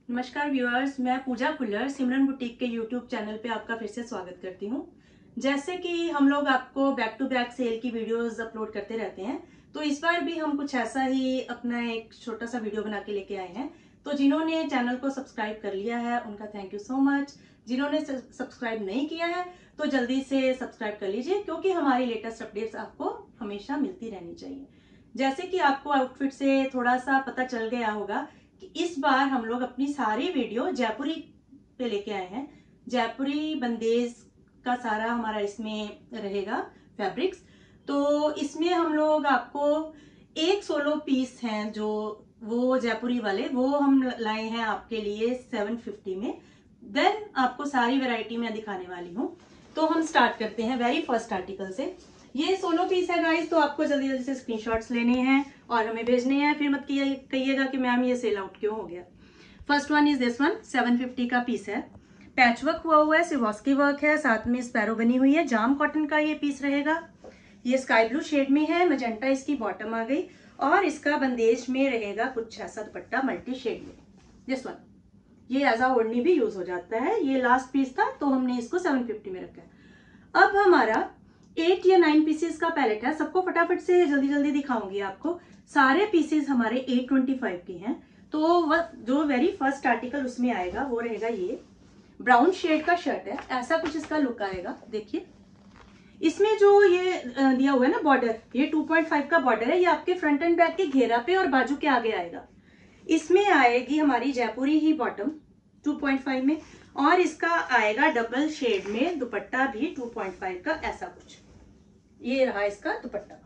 नमस्कार व्यूअर्स, मैं पूजा खुल्लर सिमरन बुटीक के यूट्यूब चैनल पे आपका फिर से स्वागत करती हूँ। जैसे कि हम लोग आपको बैक टू बैक सेल की वीडियोस अपलोड करते रहते हैं, तो इस बार भी हम कुछ ऐसा ही अपना एक छोटा सा वीडियो बना के लेके आए हैं। तो जिन्होंने चैनल को सब्सक्राइब कर लिया है उनका थैंक यू सो मच। जिन्होंने सब्सक्राइब नहीं किया है तो जल्दी से सब्सक्राइब कर लीजिए, क्योंकि हमारी लेटेस्ट अपडेट्स आपको हमेशा मिलती रहनी चाहिए। जैसे कि आपको आउटफिट से थोड़ा सा पता चल गया होगा कि इस बार हम लोग अपनी सारी वीडियो जयपुरी पे लेके आए हैं। जयपुरी बंदेज का सारा हमारा इसमें रहेगा फैब्रिक्स। तो इसमें हम लोग आपको एक सोलो पीस हैं जो वो जयपुरी वाले वो हम लाए हैं आपके लिए 750 में। देन आपको सारी वैरायटी में दिखाने वाली हूँ। तो हम स्टार्ट करते हैं वेरी फर्स्ट आर्टिकल से। ये सोलो पीस है गाइस, तो आपको जल्दी जल्दी से स्क्रीनशॉट्स लेने हैं और हमें भेजने हैं। फिर मत कहिएगा कि मैम ये सेल आउट क्यों हो गया। First one is this one, 750 का पीस है। पैचवर्क हुआ है, सिवास्की वर्क है, साथ में स्पैरो बनी हुई है। जाम कॉटन का ये पीस रहेगा। ये स्काई ब्लू शेड में है, मजेंटा इसकी बॉटम आ गई और इसका बंदेज में रहेगा कुछ ऐसा दुपट्टा मल्टी शेड में। दिस वन ये एज अ ओढ़नी भी यूज हो जाता है। ये लास्ट पीस था तो हमने इसको 750 में रखा है। अब हमारा 8 या 9 पीसेस का पैलेट है। सबको फटाफट से जल्दी जल्दी दिखाऊंगी आपको। सारे पीसेस हमारे 825 के हैं। तो जो वेरी फर्स्ट आर्टिकल उसमें आएगा वो रहेगा ये ब्राउन शेड का शर्ट है। ऐसा कुछ इसका लुक आएगा। देखिए इसमें जो ये दिया हुआ है ना बॉर्डर, ये 2.5 का बॉर्डर है। ये आपके फ्रंट एंड बैक के घेरा पे और बाजू के आगे आएगा। इसमें आएगी हमारी जयपुरी ही बॉटम 2.5 में, और इसका आएगा डबल शेड में दुपट्टा भी 2.5 का। ऐसा कुछ ये रहा इसका दुपट्टा।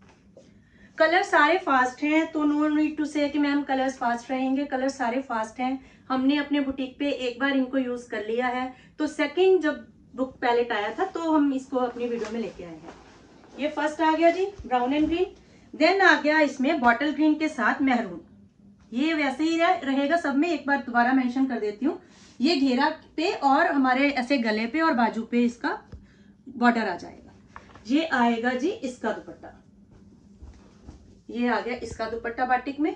कलर सारे फास्ट हैं, तो नो नीड टू से कि मैम कलर्स फास्ट रहेंगे। कलर सारे फास्ट हैं। हमने अपने बुटीक पे एक बार इनको यूज कर लिया है, तो सेकंड जब बुक पैलेट आया था तो हम इसको अपनी वीडियो में लेके आए हैं। ये फर्स्ट आ गया जी ब्राउन एंड ग्रीन। देन आ गया इसमें बॉटल ग्रीन के साथ मैरून। ये वैसे ही रहेगा सब में। एक बार दोबारा मेंशन कर देती हूँ, ये घेरा पे और हमारे ऐसे गले पे और बाजू पे इसका बॉर्डर आ जाएगा। ये आएगा जी इसका दुपट्टा। ये आ गया इसका दुपट्टा बाटिक में।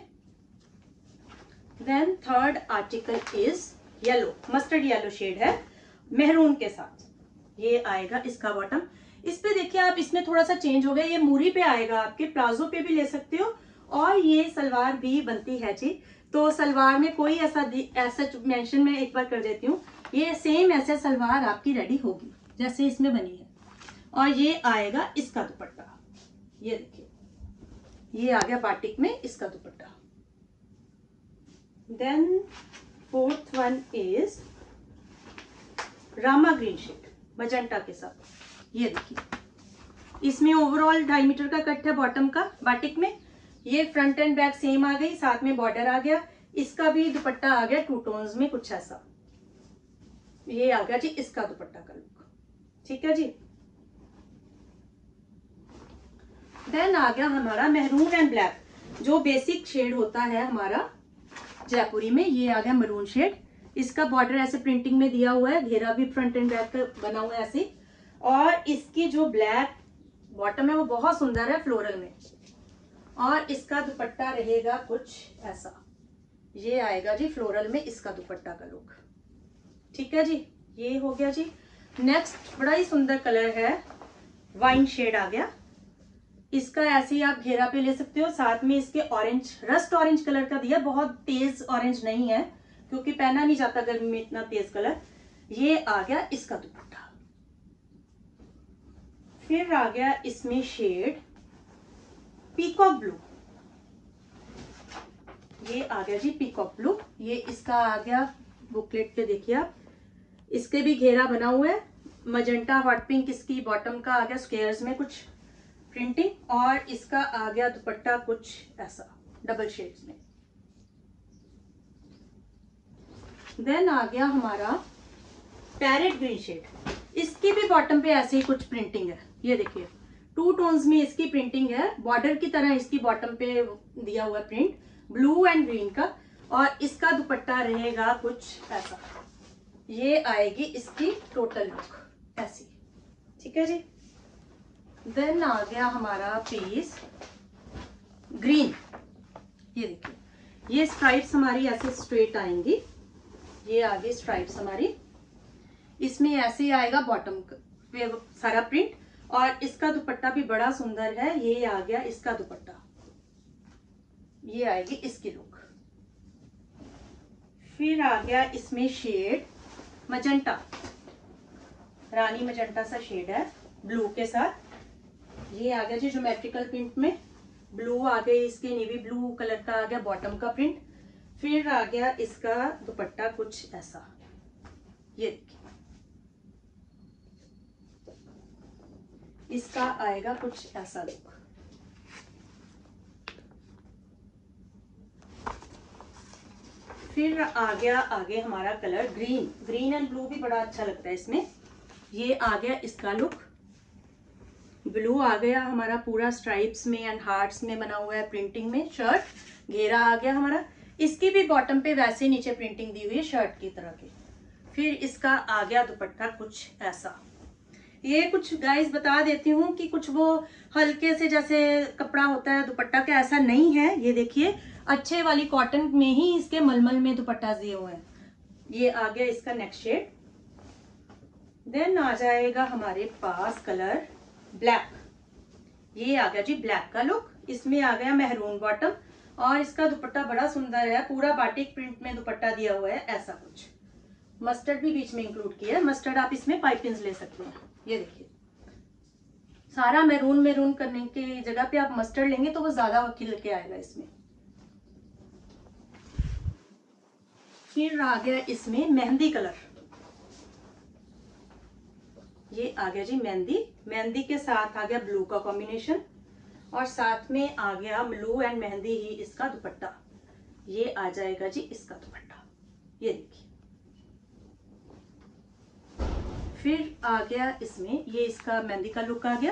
Then third article is yellow, mustard yellow shade है मेहरून के साथ। ये आएगा इसका बॉटम। इस पे देखिए आप, इसमें थोड़ा सा चेंज हो गया। ये मूरी पे आएगा, आपके प्लाजो पे भी ले सकते हो और ये सलवार भी बनती है जी। तो सलवार में कोई ऐसा मेंशन मैं एक बार कर देती हूँ, ये सेम ऐसे सलवार आपकी रेडी होगी जैसे इसमें बनी है। और ये आएगा इसका दुपट्टा। ये देखिए ये आ गया बाटिक में इसका dupatta. Then fourth one is Rama green shade magenta के साथ। ये देखिए इसमें ओवरऑल 2.5 मीटर का कट है बॉटम का बाटिक में। ये फ्रंट एंड बैक सेम आ गई, साथ में बॉर्डर आ गया। इसका भी दुपट्टा आ गया 2 टोन्स में कुछ ऐसा। ये आ गया जी इसका दुपट्टा का लुक। ठीक है जी। देन आ गया हमारा मेहरून एंड ब्लैक, जो बेसिक शेड होता है हमारा जयपुरी में। ये आ गया मरून शेड। इसका बॉर्डर ऐसे प्रिंटिंग में दिया हुआ है, घेरा भी फ्रंट एंड बैक का बना हुआ है ऐसे। और इसकी जो ब्लैक बॉटम है वो बहुत सुंदर है फ्लोरल में। और इसका दुपट्टा रहेगा कुछ ऐसा। ये आएगा जी फ्लोरल में इसका दुपट्टा का लुक। ठीक है जी, ये हो गया जी। नेक्स्ट बड़ा ही सुंदर कलर है, वाइन शेड आ गया। इसका ऐसे ही आप घेरा पे ले सकते हो। साथ में इसके ऑरेंज, रस्ट ऑरेंज कलर का दिया, बहुत तेज ऑरेंज नहीं है क्योंकि पहना नहीं जाता गर्मी में इतना तेज कलर। ये आ गया इसका दुपट्टा। फिर आ गया इसमें शेड पीकॉक ब्लू। ये आ गया जी पीकॉक ब्लू। ये इसका आ गया बुकलेट पे देखिए आप, इसके भी घेरा बना हुआ है। मजेंटा हॉट पिंक इसकी बॉटम का आ गया, स्क्वेयर्स में कुछ प्रिंटिंग। और इसका आ गया दुपट्टा कुछ ऐसा डबल शेड्स में। देन आ गया हमारा पैरेट ग्रीन शेड। इसकी भी बॉटम पे ऐसे ही कुछ प्रिंटिंग है। ये देखिए 2 टोन्स में इसकी प्रिंटिंग है, बॉर्डर की तरह इसकी बॉटम पे दिया हुआ प्रिंट ब्लू एंड ग्रीन का। और इसका दुपट्टा रहेगा कुछ ऐसा। ये आएगी इसकी टोटल लुक ऐसी। ठीक है जी। देन आ गया हमारा पीस ग्रीन। ये देखिए ये स्ट्राइप्स हमारी ऐसे स्ट्रेट आएंगी ये आगे स्ट्राइप्स हमारी, इसमें ऐसे ही आएगा बॉटम पे सारा प्रिंट, और इसका दुपट्टा भी बड़ा सुंदर है। ये आ गया इसका दुपट्टा, ये आएगी इसकी लुक। फिर आ गया इसमें शेड मजेंटा, रानी मजेंटा सा शेड है ब्लू के साथ। ये आ गया जी ज्योमेट्रिकल प्रिंट में, ब्लू आ गए इसके, नेवी ब्लू कलर का आ गया बॉटम का प्रिंट। फिर आ गया इसका दुपट्टा कुछ ऐसा, ये देखिए इसका आएगा कुछ ऐसा लुक। फिर आ गया आगे हमारा colour green, green and blue भी बड़ा अच्छा लगता है इसमें। ये आ गया इसका लुक, ब्लू आ गया हमारा पूरा स्ट्राइप्स में एंड हार्ट्स में बना हुआ है प्रिंटिंग में। शर्ट घेरा आ गया हमारा, इसकी भी बॉटम पे वैसे नीचे प्रिंटिंग दी हुई है शर्ट की तरह की। फिर इसका आ गया दुपट्टा कुछ ऐसा। ये कुछ गाइस बता देती हूँ कि कुछ वो हल्के से जैसे कपड़ा होता है दुपट्टा का, ऐसा नहीं है। ये देखिए अच्छे वाली कॉटन में ही इसके मलमल में दुपट्टा दिए हुए हैं। ये आ गया इसका नेक्स्ट शेड। देन आ जाएगा हमारे पास कलर ब्लैक, ये आ गया जी ब्लैक का लुक। इसमें आ गया मेहरून बॉटम, और इसका दुपट्टा बड़ा सुंदर है, पूरा बाटिक प्रिंट में दुपट्टा दिया हुआ है ऐसा कुछ। मस्टर्ड भी बीच में इंक्लूड किया है, मस्टर्ड आप इसमें पाइपिंग्स ले सकते हैं। ये देखिए सारा मैरून मैरून करने की जगह पे आप मस्टर्ड लेंगे तो वो ज्यादा खिल के आएगा इसमें। फिर आ गया इसमें मेहंदी कलर, ये आ गया जी मेहंदी, मेहंदी के साथ आ गया ब्लू का कॉम्बिनेशन, और साथ में आ गया ब्लू एंड मेहंदी ही इसका दुपट्टा। ये आ जाएगा जी इसका दुपट्टा, ये देखिए। फिर आ गया इसमें ये इसका मेहंदी का लुक आ गया।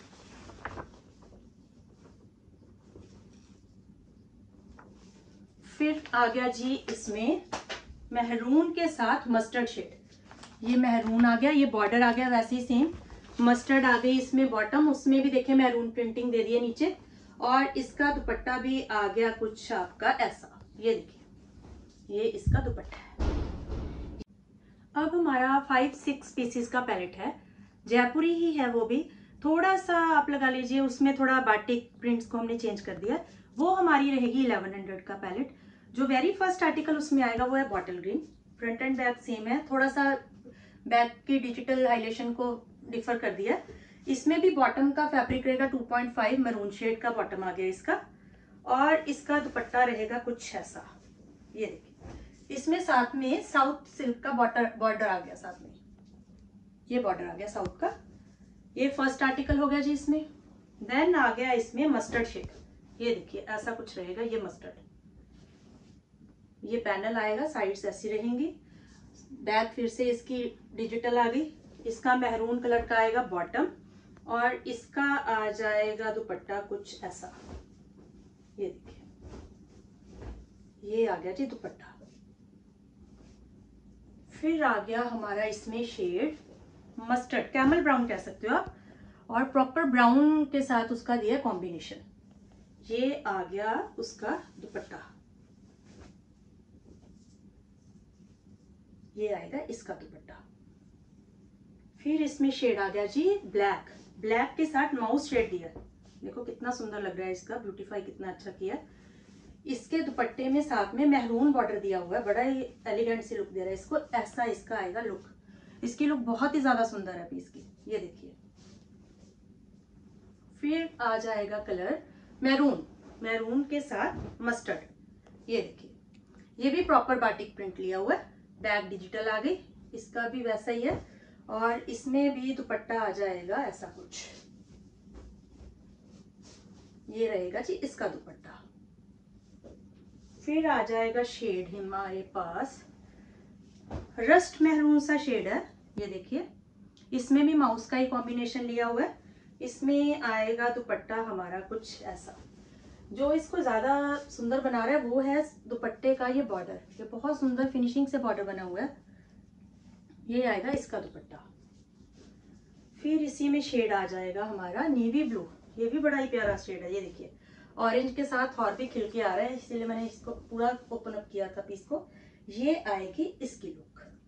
फिर आ गया जी इसमें मेहरून के साथ मस्टर्ड शेड, ये मेहरून आ गया, ये बॉर्डर आ गया वैसे ही सेम, मस्टर्ड आ गई इसमें बॉटम, उसमें भी देखिए मेहरून प्रिंटिंग दे दी है नीचे, और इसका दुपट्टा भी आ गया कुछ आपका ऐसा। ये देखिए ये इसका दुपट्टा है। अब हमारा 5-6 पीसेस का पैलेट है, जयपुरी ही है, वो भी थोड़ा सा आप लगा लीजिए उसमें थोड़ा बाटिक प्रिंट्स को हमने चेंज कर दिया। वो हमारी रहेगी 1100 का पैलेट। जो वेरी फर्स्ट आर्टिकल उसमें आएगा वो है bottle green, front and back same है, थोड़ा सा बैक की डिजिटल हाइलाइटेशन को डिफर कर दिया। इसमें भी बॉटम का फैब्रिक रहेगा 2.5 मैरून शेड का बॉटम आ गया इसका, और इसका दुपट्टा रहेगा कुछ ऐसा। ये देखिए इसमें साथ में साउथ सिल्क का बॉर्डर आ गया, साथ में ये बॉर्डर आ गया साउथ का। ये फर्स्ट आर्टिकल हो गया जी इसमें। देन आ गया इसमें मस्टर्ड शेड, ये देखिए ऐसा कुछ रहेगा, ये मस्टर्ड, ये पैनल आएगा, साइड्स ऐसी रहेंगी, बैक फिर से इसकी डिजिटल आ गई। इसका मेहरून कलर का आएगा बॉटम, और इसका आ जाएगा दुपट्टा कुछ ऐसा। ये देखिए ये आ गया जी दुपट्टा। फिर आ गया हमारा इसमें शेड मस्टर्ड, कैमल ब्राउन कह सकते हो आप, और प्रॉपर ब्राउन के साथ उसका दिया कॉम्बिनेशन। ये आ गया उसका दुपट्टा, ये आएगा इसका दुपट्टा। फिर इसमें शेड आ गया जी ब्लैक, ब्लैक के साथ माउस शेड दिया, देखो कितना सुंदर लग रहा है, इसका ब्यूटीफाई कितना अच्छा किया। इसके दुपट्टे में साथ में मेहरून बॉर्डर दिया हुआ है, बड़ा ही एलिगेंट सी लुक दे रहा है इसको, ऐसा इसका आएगा लुक। इसकी लुक बहुत ही ज्यादा सुंदर है पीस की, ये देखिए। फिर आ जाएगा कलर मैरून, मैरून के साथ मस्टर्ड, ये देखिए ये भी प्रॉपर बाटिक प्रिंट लिया हुआ है, बैक डिजिटल आ गई, इसका भी वैसा ही है, और इसमें भी दुपट्टा आ जाएगा ऐसा कुछ। ये रहेगा जी इसका दुपट्टा। फिर आ जाएगा शेड हमारे पास रस्ट मैरून सा शेड है, ये देखिए इसमें भी माउस का ही कॉम्बिनेशन लिया हुआ है। इसमें आएगा दुपट्टा हमारा कुछ ऐसा। जो इसको ज्यादा सुंदर बना रहा है वो है दुपट्टे का ये बॉर्डर, ये बहुत सुंदर फिनिशिंग से बॉर्डर बना हुआ है, ये आएगा इसका दुपट्टा। फिर इसी में शेड आ जाएगा हमारा नेवी ब्लू, ये भी बड़ा ही प्यारा शेड है, ये देखिए ऑरेंज के साथ और भी खिल के आ रहा है, इसीलिए मैंने इसको पूरा ओपन अप किया था पीस को। ये आएगी इसकी लुक।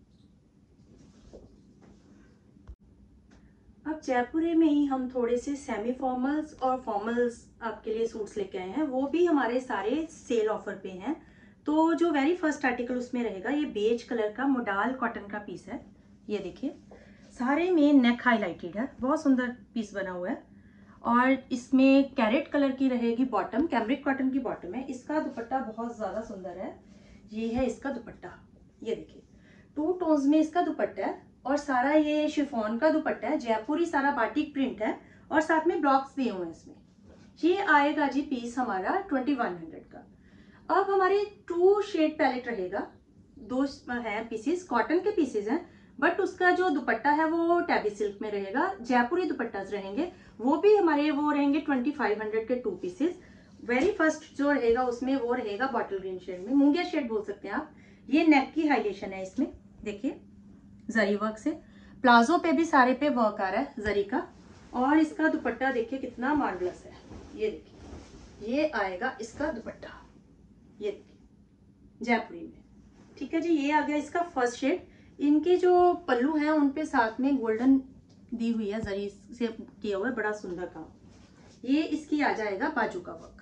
अब जयपुरी में ही हम थोड़े से सेमी फॉर्मल्स और फॉर्मल्स आपके लिए सूट्स लेके आए हैं, वो भी हमारे सारे सेल ऑफर पे हैं। तो जो वेरी फर्स्ट आर्टिकल उसमें रहेगा, ये बेज कलर का मोडाल कॉटन का पीस है। ये देखिए सारे में नेक हाईलाइटेड है, बहुत सुंदर पीस बना हुआ है। और इसमें कैरेट कलर की रहेगी बॉटम, कैमरिक कॉटन की बॉटम है। इसका दुपट्टा बहुत ज्यादा सुंदर है। ये है इसका दुपट्टा, ये देखिए 2 टोन्स में इसका दुपट्टा है और सारा ये शिफॉन का दुपट्टा है, जयपुरी सारा बाटिक प्रिंट है और साथ में ब्लॉक्स दिए हुए हैं इसमें। ये आएगा जी पीस हमारा 2100 का। अब हमारे 2 शेड पैलेट रहेगा, 2 है पीसेस, कॉटन के पीसेस हैं, बट उसका जो दुपट्टा है वो टैबी सिल्क में रहेगा। जयपुरी दुपट्टा रहेंगे, वो भी हमारे वो रहेंगे 2500 के 2 पीसेस। वेरी फर्स्ट जो रहेगा उसमें वो रहेगा बॉटल ग्रीन शेड में, मूंगिया शेड बोल सकते हैं आप। ये नेक की हाईलाइटेशन है इसमें, देखिए जरी वर्क से। प्लाजो पे भी सारे पे वर्क आ रहा है जरी का। और इसका दुपट्टा देखिए कितना मार्वलस है। ये देखिए ये आएगा इसका दुपट्टा, ये देखिए जयपुरी में। ठीक है जी, ये आ गया इसका फर्स्ट शेड। इनके जो पल्लू हैं उन पे साथ में गोल्डन दी हुई है, जरी से किया हुआ है, बड़ा सुंदर काम। ये इसकी आ जाएगा बाजू का वर्क।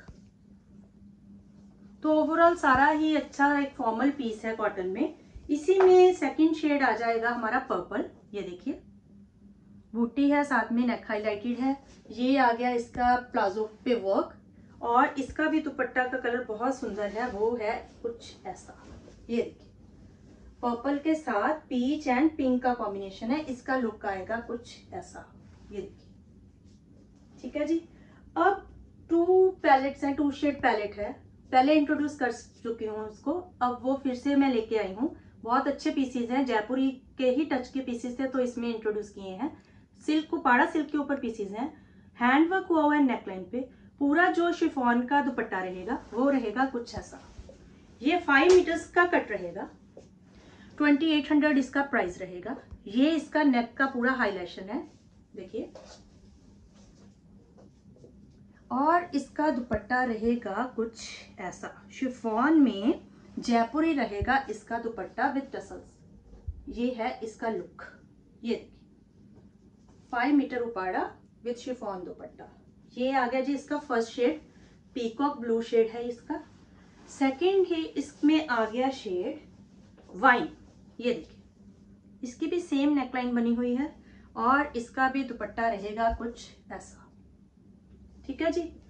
तो ओवरऑल सारा ही अच्छा एक फॉर्मल पीस है कॉटन में। इसी में सेकंड शेड आ जाएगा हमारा पर्पल, ये देखिए बूटी है, साथ में नेक हाईलाइटेड है। ये आ गया इसका प्लाजो पे वर्क और इसका भी दुपट्टा का कलर बहुत सुंदर है, वो है कुछ ऐसा। ये देखिए पर्पल के साथ पीच एंड पिंक का कॉम्बिनेशन है, इसका लुक आएगा कुछ ऐसा। ये देखिए ठीक है जी। अब 2 पैलेट्स हैं, 2 शेड पैलेट है, पहले इंट्रोड्यूस कर चुकी हूँ उसको, अब वो फिर से मैं लेके आई हूँ। बहुत अच्छे पीसेस हैं, जयपुरी के ही टच के पीसेस थे तो इसमें इंट्रोड्यूस किए हैं। सिल्क को पाड़ा सिल्क के ऊपर पीसेस हैं, हैंडवर्क हुआ हुआ है नेकलाइन पे। पूरा जो शिफॉन का दुपट्टा रहेगा वो रहेगा कुछ ऐसा। ये 5 मीटर्स का कट रहेगा, 2800 इसका प्राइस रहेगा। ये इसका नेक का पूरा हाईलाइटेशन है, देखिए। और इसका दुपट्टा रहेगा कुछ ऐसा, शिफॉन में जयपुरी रहेगा इसका दुपट्टा विद टसल्स। ये है इसका लुक, ये देखिए 5 metre Uppada with chiffon dupatta. ये आ गया जी इसका first shade, peacock blue shade है इसका। सेकंड ही इसमें आ गया शेड वाइन, ये देखिए इसकी भी सेम नेकलाइन बनी हुई है और इसका भी दुपट्टा रहेगा कुछ ऐसा। ठीक है जी।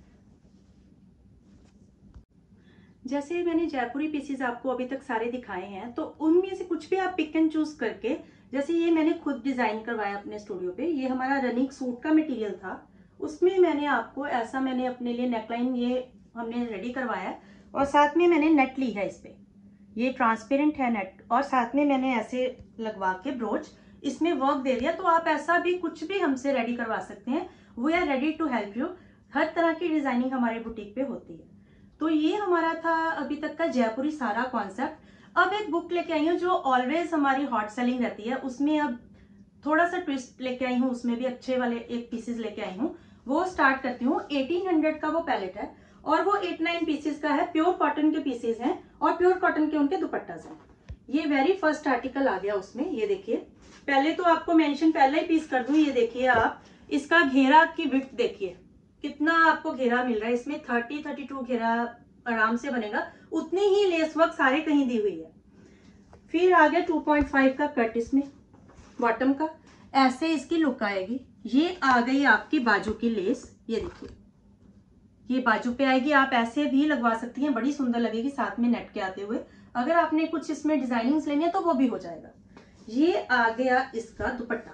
जैसे मैंने जयपुरी पीसेस आपको अभी तक सारे दिखाए हैं, तो उनमें से कुछ भी आप पिक एंड चूज करके, जैसे ये मैंने खुद डिजाइन करवाया अपने स्टूडियो पे, ये हमारा रनिंग सूट का मटेरियल था, उसमें मैंने आपको ऐसा मैंने अपने लिए नेकलाइन ये हमने रेडी करवाया है और साथ में मैंने नेट ली है इस पे, ये ट्रांसपेरेंट है नेट, और साथ में मैंने ऐसे लगवा के ब्रोच इसमें वर्क दे दिया। तो आप ऐसा भी कुछ भी हमसे रेडी करवा सकते हैं, we are ready to help you. हर तरह की डिजाइनिंग हमारे बुटीक पे होती है। तो ये हमारा था अभी तक का जयपुरी सारा कॉन्सेप्ट। अब एक बुक लेके आई हूँ जो ऑलवेज हमारी हॉट सेलिंग रहती है, उसमें अब थोड़ा सा ट्विस्ट लेके आई हूँ, उसमें भी अच्छे वाले एक पीसेस लेके आई हूँ। वो स्टार्ट करती हूँ। 1800 का वो पैलेट है और वो 8-9 पीसेस का है, प्योर कॉटन के पीसेस हैं और प्योर कॉटन के उनके दुपट्टास हैं। ये वेरी फर्स्ट आर्टिकल आ गया उसमें, ये देखिए। पहले तो आपको मेंशन पहले ही पीस कर दूं, ये देखिए आप इसका घेरा की विड्थ देखिए कितना आपको घेरा मिल रहा है इसमें, 30-32 घेरा आराम से बनेगा, उतनी ही लेस वर्क सारे कहीं दी हुई है। फिर आ गया 2.5 का कट इसमें बॉटम का, ऐसे इसकी लुक आएगी। ये आ गई आपकी बाजू की लेस, ये देखिए ये बाजू पे आएगी, आप ऐसे भी लगवा सकती हैं, बड़ी सुंदर लगेगी साथ में नेट के आते हुए। अगर आपने कुछ इसमें डिजाइनिंग्स लेनी है तो वो भी हो जाएगा। ये आ गया इसका दुपट्टा।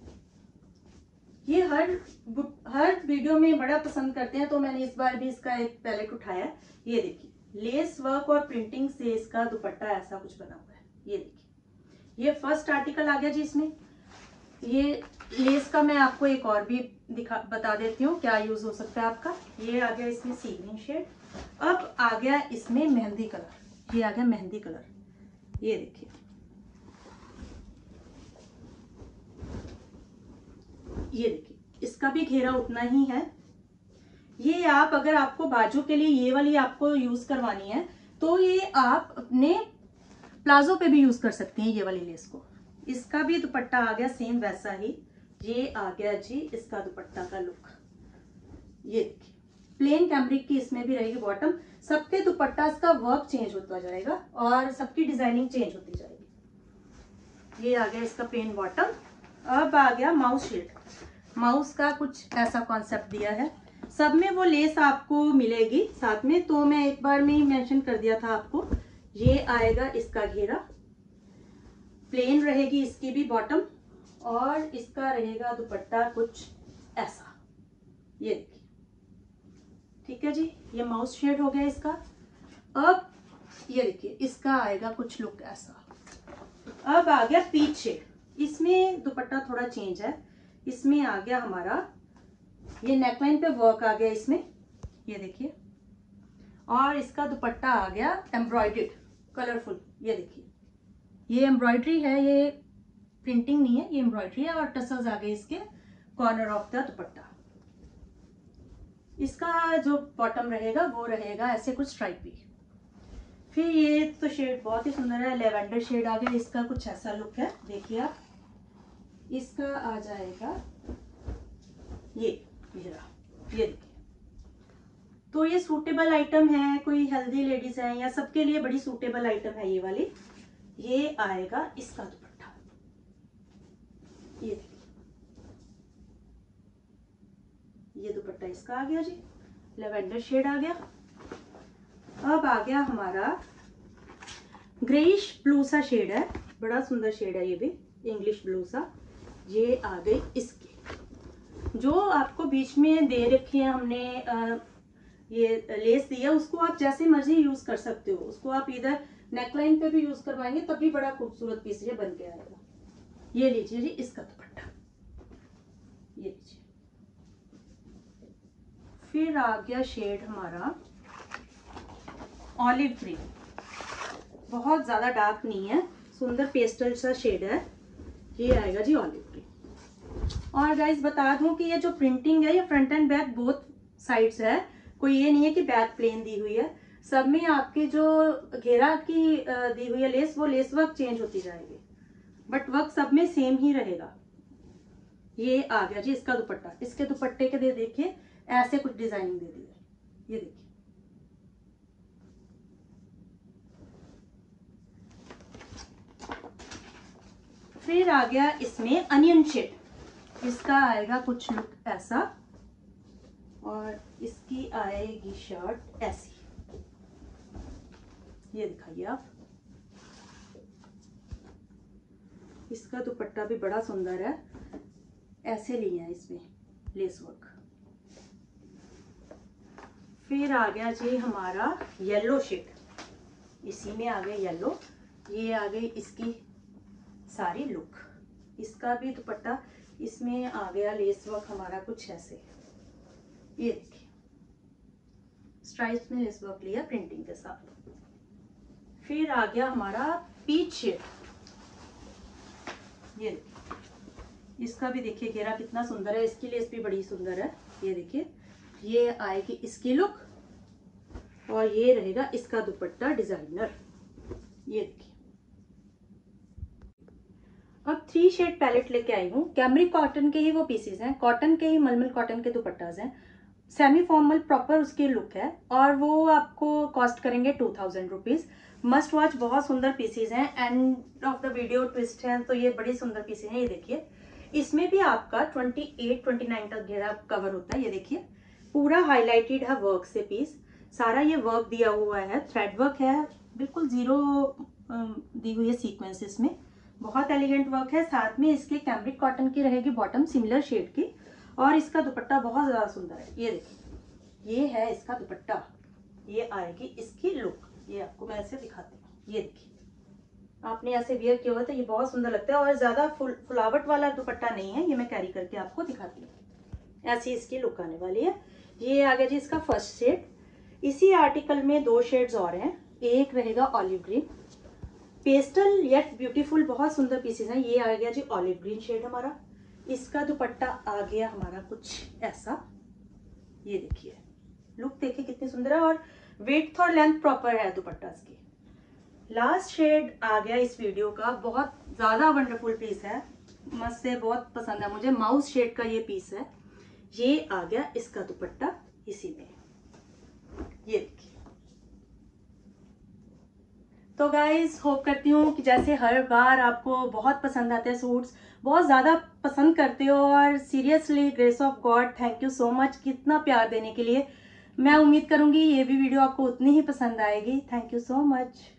ये हर वीडियो में बड़ा पसंद करते हैं, तो मैंने इस बार भी इसका एक पैलेट उठाया। ये देखिए लेस वर्क और प्रिंटिंग से इसका दुपट्टा ऐसा कुछ बना हुआ है, ये देखिए। ये फर्स्ट आर्टिकल आ गया जी इसमें। ये लेस का मैं आपको एक और भी बता देती हूँ क्या यूज हो सकता है आपका। ये आ गया इसमें सी ग्रीन शेड। अब आ गया इसमें मेहंदी कलर, ये आ गया मेहंदी कलर, ये देखिए। ये देखिए इसका भी घेरा उतना ही है। ये आप अगर आपको बाजू के लिए ये वाली आपको यूज करवानी है तो ये आप अपने प्लाजो पे भी यूज कर सकती हैं ये वाली लेस को। इसका भी दुपट्टा आ गया सेम वैसा ही, ये आ गया जी इसका दुपट्टा का लुक। ये देखिए प्लेन कैमरिक की इसमें भी रहेगी बॉटम। सबके दुपट्टा का वर्क चेंज होता जाएगा और सबकी डिजाइनिंग चेंज होती जाएगी। ये आ गया इसका प्लेन बॉटम। अब आ गया माउस शेड। माउस का कुछ ऐसा कॉन्सेप्ट दिया है, सब में वो लेस आपको मिलेगी साथ में, तो मैं एक बार में ही मेंशन कर दिया था आपको। ये आएगा इसका घेरा, प्लेन रहेगी इसकी भी बॉटम, और इसका रहेगा दुपट्टा कुछ ऐसा। ये देखिए, ठीक है जी, ये माउस शेड हो गया इसका। अब ये देखिए इसका आएगा कुछ लुक ऐसा। अब आ गया पीच शेड। इसमें दुपट्टा थोड़ा चेंज है, इसमें आ गया हमारा ये नेकलाइन पे वर्क आ गया इसमें, ये देखिए, और इसका दुपट्टा आ गया एम्ब्रॉयडर्ड कलरफुल। ये देखिए ये एम्ब्रॉयडरी है, ये प्रिंटिंग नहीं है, ये एम्ब्रॉयडरी है, और टसल्स आ गए इसके कॉर्नर ऑफ द दुपट्टा। इसका जो बॉटम रहेगा वो रहेगा ऐसे कुछ स्ट्राइपी। फिर ये तो शेड बहुत ही सुंदर है, लेवेंडर शेड आ गया, इसका कुछ ऐसा लुक है। देखिए आप, इसका आ जाएगा ये देखिए। तो ये सूटेबल आइटम है, कोई हेल्दी लेडीज है या सबके लिए बड़ी सूटेबल आइटम है ये वाली। ये आएगा इसका दुपट्टा, ये देखिए, ये दुपट्टा इसका आ गया जी, लेवेंडर शेड आ गया। अब आ गया हमारा ग्रेइश ब्लू सा शेड है, बड़ा सुंदर शेड है ये भी, इंग्लिश ब्लू सा। ये आ गई इसके, जो आपको बीच में दे रखी है हमने ये लेस दी है, उसको आप जैसे मर्जी यूज कर सकते हो। उसको आप इधर नेकलाइन पे भी यूज करवाएंगे तब भी बड़ा खूबसूरत पीस ये बन के आएगा। ये लीजिए जी इसका दुपट्टा, ये लीजिए। फिर आ गया शेड हमारा ऑलिव ग्रीन, बहुत ज्यादा डार्क नहीं है, सुंदर पेस्टल सा शेड है। ये आएगा जी ऑलिव ग्रीन। और गाइस बता दूं कि ये जो प्रिंटिंग है ये front and back both sides है, कोई ये नहीं है कि बैक प्लेन दी हुई है। सब में आपके जो घेरा की दी हुई है लेस, वो लेस वर्क चेंज होती जाएगी, बट वर्क सब में सेम ही रहेगा। ये आ गया जी इसका दुपट्टा। इसके दुपट्टे के देखिए ऐसे कुछ डिजाइनिंग दे दी है, ये देखिए। फिर आ गया इसमें अनियन शेड, इसका आएगा कुछ लुक ऐसा, और इसकी आएगी शर्ट ऐसी। ये दिखाइए आप, इसका दुपट्टा भी बड़ा सुंदर है, ऐसे लिए हैं इसमें लेस वर्क। फिर आ गया जी हमारा येलो शेड, इसी में आ गया येलो। ये आ गई इसकी सारी लुक। इसका भी दुपट्टा, इसमें आ गया लेस वर्क हमारा कुछ ऐसे, ये देखिए स्ट्राइप्स में लेस वर्क लिया प्रिंटिंग के साथ। फिर आ गया हमारा पीच शेड, ये देखिए, इसका भी देखिए घेरा कितना सुंदर है, इसकी लेस भी बड़ी सुंदर है। ये देखिए, ये आएगी इसकी लुक, और ये रहेगा इसका दुपट्टा डिजाइनर। ये देखिए, अब 3 शेड पैलेट लेके आई हूँ। कैमरिक कॉटन के ही वो पीसेस हैं, कॉटन के ही मलमल कॉटन के दुपट्टाज हैं, सेमी फॉर्मल प्रॉपर उसकी लुक है, और वो आपको कॉस्ट करेंगे 2000 रुपीज। मस्ट वॉच, बहुत सुंदर पीसेस हैं, end of the video twist है, तो ये बड़ी सुंदर पीसेस हैं। ये देखिए, इसमें भी आपका 28-29 तक घेरा कवर होता है। ये देखिए पूरा हाईलाइटेड है वर्क से पीस, सारा ये वर्क दिया हुआ है, थ्रेड वर्क है, बिल्कुल जीरो दी हुई है सीक्वेंस इसमें, बहुत एलिगेंट वर्क है। साथ में इसके कैमरिक कॉटन की रहेगी बॉटम सिमिलर शेड की, और इसका दुपट्टा बहुत ज्यादा सुंदर है। ये देखिए, ये है इसका दुपट्टा, ये आएगी इसकी लुक। ये आपको मैं ऐसे दिखाती हूँ, ये देखिए, आपने ऐसे वेयर किया हुआ तो ये बहुत सुंदर लगता है, और ज्यादा फुलावट वाला दुपट्टा नहीं है। ये मैं कैरी करके आपको दिखाती हूँ, ऐसी इसकी लुक आने वाली है। ये आ गया जी इसका फर्स्ट शेड। इसी आर्टिकल में 2 शेड्स और हैं, एक रहेगा olive green, pastel yet beautiful, बहुत सुंदर पीसेस हैं। ये आ गया जी ऑलिव ग्रीन शेड हमारा। इसका दुपट्टा आ गया हमारा कुछ ऐसा, ये देखिए लुक देखिए कितनी सुंदर है, और विड्थ और लेंथ प्रॉपर है दुपट्टा इसकी। लास्ट शेड आ गया इस वीडियो का, बहुत ज्यादा वंडरफुल पीस है, मस्त से बहुत पसंद है मुझे। माउस शेड का ये पीस है, ये आ गया इसका दुपट्टा इसी में, ये देखिए। तो गाइज होप करती हूँ कि जैसे हर बार आपको बहुत पसंद आते हैं सूट्स, बहुत ज़्यादा पसंद करते हो, और seriously grace of God thank you so much कितना प्यार देने के लिए। मैं उम्मीद करूँगी ये भी वीडियो आपको उतनी ही पसंद आएगी। Thank you so much.